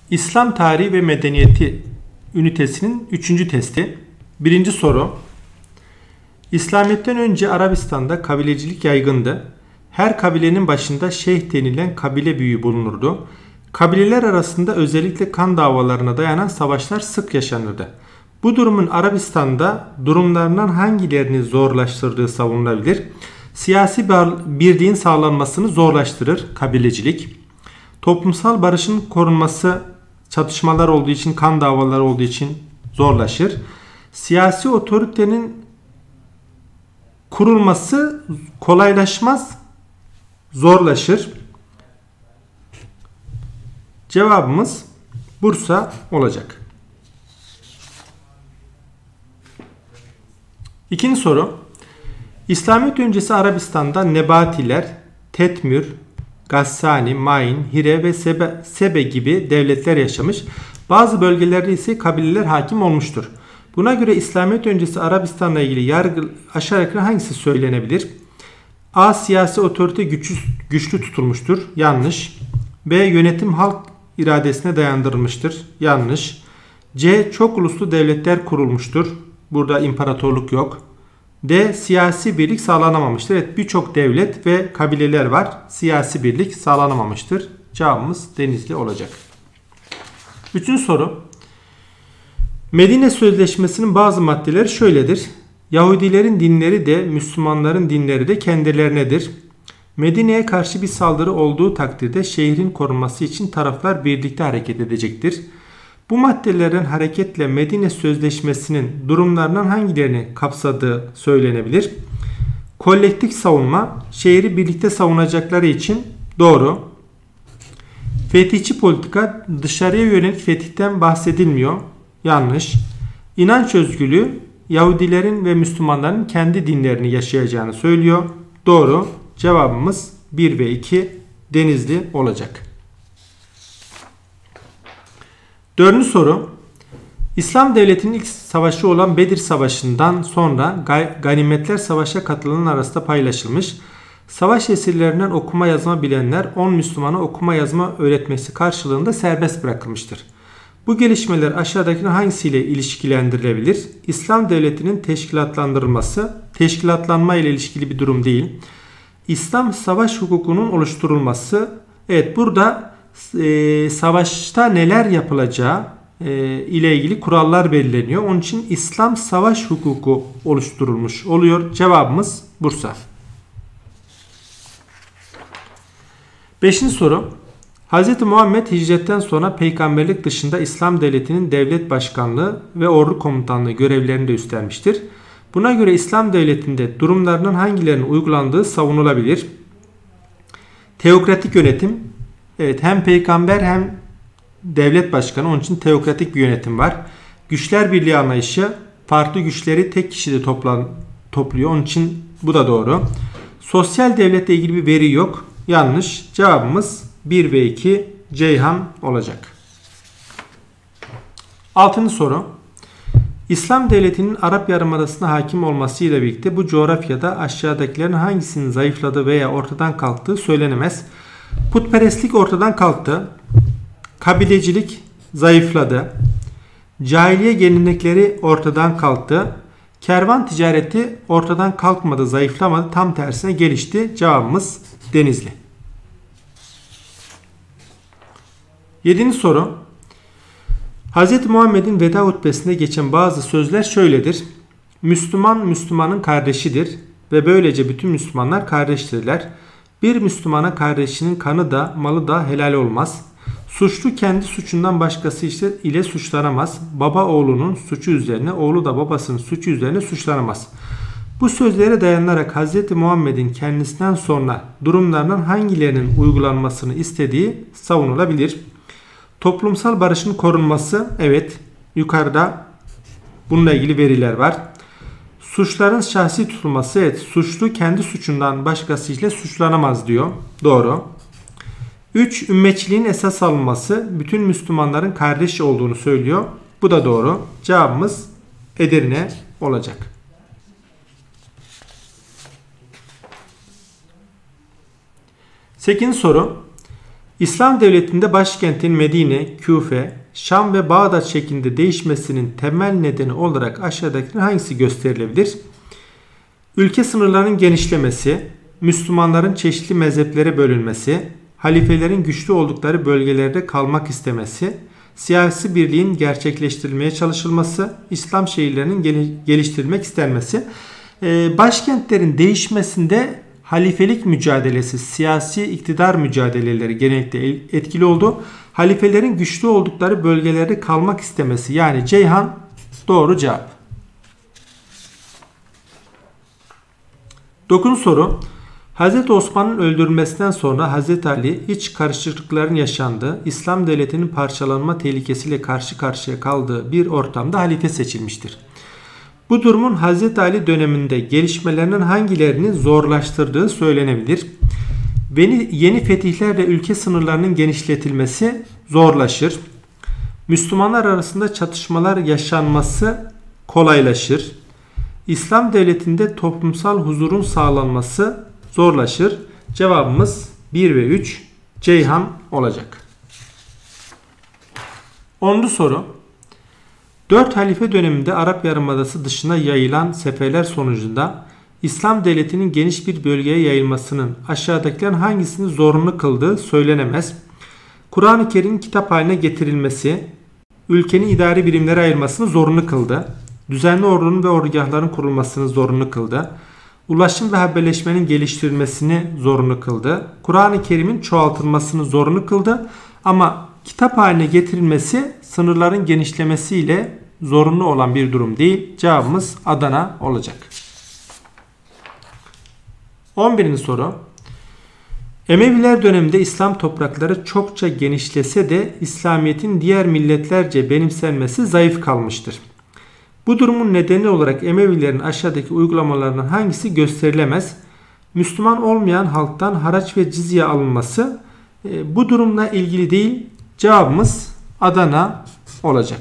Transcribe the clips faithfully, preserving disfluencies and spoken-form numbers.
İslam tarihi ve medeniyeti ünitesinin üçüncü testi. Birinci soru. İslamiyet'ten önce Arabistan'da kabilecilik yaygındı. Her kabilenin başında şeyh denilen kabile büyüğü bulunurdu. Kabileler arasında özellikle kan davalarına dayanan savaşlar sık yaşanırdı. Bu durumun Arabistan'da durumlarından hangilerini zorlaştırdığı savunulabilir? Siyasi birliğin sağlanmasını zorlaştırır kabilecilik. Toplumsal barışın korunması çatışmalar olduğu için, kan davaları olduğu için zorlaşır. Siyasi otoritenin kurulması kolaylaşmaz, zorlaşır. Cevabımız Bursa olacak. İkinci soru. İslamiyet öncesi Arabistan'da Nebatiler, Tetmür, Gassani, Main, Hire ve Sebe, Sebe gibi devletler yaşamış. Bazı bölgelerde ise kabileler hakim olmuştur. Buna göre İslamiyet öncesi Arabistan'la ilgili yargı aşağı yukarı hangisi söylenebilir? A. Siyasi otorite güçlü, güçlü tutulmuştur. Yanlış. B. Yönetim halk iradesine dayandırılmıştır. Yanlış. C. Çok uluslu devletler kurulmuştur. Burada imparatorluk yok. D. Siyasi birlik sağlanamamıştır. Evet, birçok devlet ve kabileler var. Siyasi birlik sağlanamamıştır. Cevabımız Denizli olacak. Üçüncü soru. Medine Sözleşmesi'nin bazı maddeleri şöyledir. Yahudilerin dinleri de Müslümanların dinleri de kendilerinedir. Medine'ye karşı bir saldırı olduğu takdirde şehrin korunması için taraflar birlikte hareket edecektir. Bu maddelerden hareketle Medine Sözleşmesi'nin durumlarından hangilerini kapsadığı söylenebilir? Kolektif savunma, şehri birlikte savunacakları için doğru. Fetihçi politika, dışarıya yönelik fetihten bahsedilmiyor. Yanlış. İnanç özgürlüğü, Yahudilerin ve Müslümanların kendi dinlerini yaşayacağını söylüyor. Doğru. Cevabımız bir ve iki Denizli olacak. Dördüncü soru. İslam devletinin ilk savaşı olan Bedir Savaşı'ndan sonra ganimetler savaşa katılanlar arasında paylaşılmış. Savaş esirlerinden okuma yazma bilenler on Müslümana okuma yazma öğretmesi karşılığında serbest bırakılmıştır. Bu gelişmeler aşağıdakinin hangisiyle ilişkilendirilebilir? İslam devletinin teşkilatlandırılması, teşkilatlanma ile ilişkili bir durum değil. İslam savaş hukukunun oluşturulması, evet burada e, savaşta neler yapılacağı e, ile ilgili kurallar belirleniyor. Onun için İslam savaş hukuku oluşturulmuş oluyor. Cevabımız Bursa. Beşinci soru. Hz. Muhammed hicretten sonra peygamberlik dışında İslam devletinin devlet başkanlığı ve ordu komutanlığı görevlerini de üstlenmiştir. Buna göre İslam devletinde durumlarının hangilerinin uygulandığı savunulabilir? Teokratik yönetim. Evet, hem peygamber hem devlet başkanı, onun için teokratik bir yönetim var. Güçler birliği anlayışı, farklı güçleri tek kişide toplan, topluyor. Onun için bu da doğru. Sosyal devletle ilgili bir veri yok. Yanlış. Cevabımız bir ve iki Ceyhan olacak. Altıncı soru. İslam devletinin Arap Yarımadası'na hakim olmasıyla birlikte bu coğrafyada aşağıdakilerin hangisinin zayıfladığı veya ortadan kalktığı söylenemez. Putperestlik ortadan kalktı. Kabilecilik zayıfladı. Cahiliye gelenekleri ortadan kalktı. Kervan ticareti ortadan kalkmadı, zayıflamadı. Tam tersine gelişti. Cevabımız Denizli. Yedinci soru. Hz. Muhammed'in veda hutbesinde geçen bazı sözler şöyledir. Müslüman Müslümanın kardeşidir ve böylece bütün Müslümanlar kardeştirler. Bir Müslümana kardeşinin kanı da malı da helal olmaz. Suçlu kendi suçundan başkası ile suçlanamaz. Baba oğlunun suçu üzerine, oğlu da babasının suçu üzerine suçlanamaz. Bu sözlere dayanarak Hz. Muhammed'in kendisinden sonra durumlardan hangilerinin uygulanmasını istediği savunulabilir. Toplumsal barışın korunması, evet, yukarıda bununla ilgili veriler var. Suçların şahsi tutulması, evet, suçlu kendi suçundan başkasıyla suçlanamaz diyor. Doğru. üç. Ümmetçiliğin esas alınması, bütün Müslümanların kardeş olduğunu söylüyor. Bu da doğru. Cevabımız Edirne olacak. sekizinci soru. İslam devletinde başkentin Medine, Küfe, Şam ve Bağdat şeklinde değişmesinin temel nedeni olarak aşağıdakilerin hangisi gösterilebilir? Ülke sınırlarının genişlemesi, Müslümanların çeşitli mezheplere bölünmesi, halifelerin güçlü oldukları bölgelerde kalmak istemesi, siyasi birliğin gerçekleştirilmeye çalışılması, İslam şehirlerinin geliştirilmek istenmesi. Başkentlerin değişmesinde halifelik mücadelesi, siyasi iktidar mücadeleleri genellikle etkili oldu. Halifelerin güçlü oldukları bölgelerde kalmak istemesi, yani Ceyhan doğru cevap. dokuzuncu soru. Hazreti Osman'ın öldürülmesinden sonra Hazreti Ali iç karışıklıkların yaşandığı, İslam devletinin parçalanma tehlikesiyle karşı karşıya kaldığı bir ortamda halife seçilmiştir. Bu durumun Hazreti Ali döneminde gelişmelerinin hangilerini zorlaştırdığı söylenebilir. Yeni fetihlerle ülke sınırlarının genişletilmesi zorlaşır. Müslümanlar arasında çatışmalar yaşanması kolaylaşır. İslam devletinde toplumsal huzurun sağlanması zorlaşır. Cevabımız bir ve üç Ceyhan olacak. onuncu soru. dört halife döneminde Arap Yarımadası dışına yayılan seferler sonucunda İslam devletinin geniş bir bölgeye yayılmasının aşağıdakilerin hangisini zorunlu kıldığı söylenemez. Kur'an-ı Kerim'in kitap haline getirilmesi, ülkenin idari birimlere ayırmasını zorunlu kıldı. Düzenli ordunun ve ordugahların kurulmasını zorunlu kıldı. Ulaşım ve haberleşmenin geliştirilmesini zorunlu kıldı. Kur'an-ı Kerim'in çoğaltılmasını zorunlu kıldı. Ama kitap haline getirilmesi sınırların genişlemesiyle zorunlu olan bir durum değil. Cevabımız Adana olacak. on birinci soru. Emeviler döneminde İslam toprakları çokça genişlese de İslamiyet'in diğer milletlerce benimsenmesi zayıf kalmıştır. Bu durumun nedeni olarak Emevilerin aşağıdaki uygulamalarından hangisi gösterilemez? Müslüman olmayan halktan haraç ve cizye alınması e, bu durumla ilgili değil. Cevabımız Adana olacak.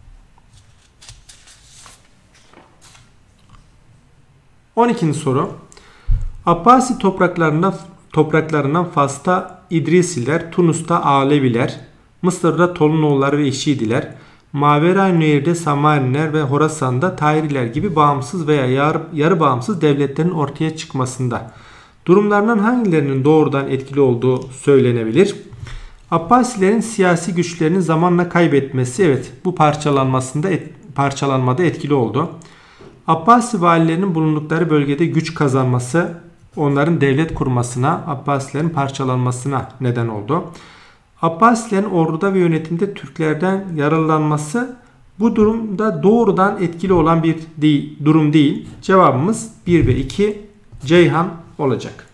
on ikinci soru. Abbasi topraklarından, topraklarından Fas'ta İdrisiler, Tunus'ta Aleviler, Mısır'da Tolunoğulları ve İşidiler, Mavera-Nehir'de Samaniler ve Horasan'da Tahiriler gibi bağımsız veya yarı, yarı bağımsız devletlerin ortaya çıkmasında durumlarından hangilerinin doğrudan etkili olduğu söylenebilir? Abbasilerin siyasi güçlerini zamanla kaybetmesi, evet, bu parçalanmasında et, parçalanmada etkili oldu. Abbasi valilerinin bulundukları bölgede güç kazanması onların devlet kurmasına, Abbasilerin parçalanmasına neden oldu. Abbasilerin orduda ve yönetimde Türklerden yararlanması bu durumda doğrudan etkili olan bir değil, durum değil. Cevabımız bir ve iki Ceyhan olacak.